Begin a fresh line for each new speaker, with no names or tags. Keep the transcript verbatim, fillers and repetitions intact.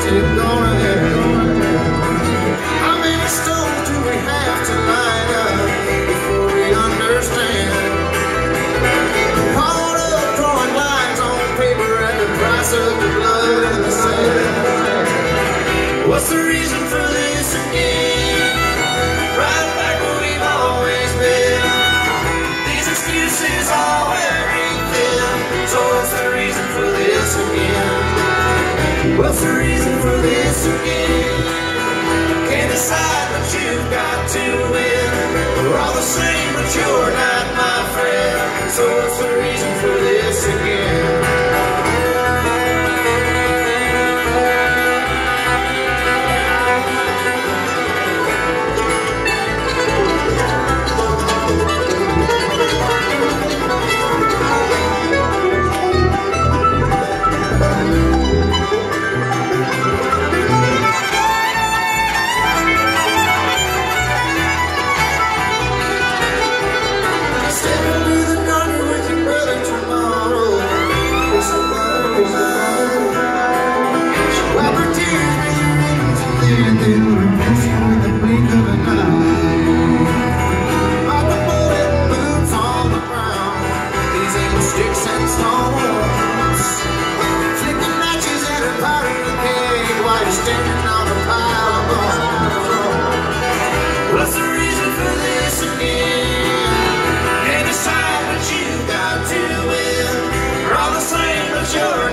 it gonna end? How many stones do we have to line up before we understand? Caught up drawing lines on paper at the price of the blood and the sand. What's the reason for this again? Right back where we've always been. These excuses all wear thin. So what's the reason for this again? What's the reason for this again? Can't decide but you've got to win. We're all the same but you're not my friend. So what's the reason for this again? What's the reason for this again? Can't decide but you've got to win. We're all the same but you're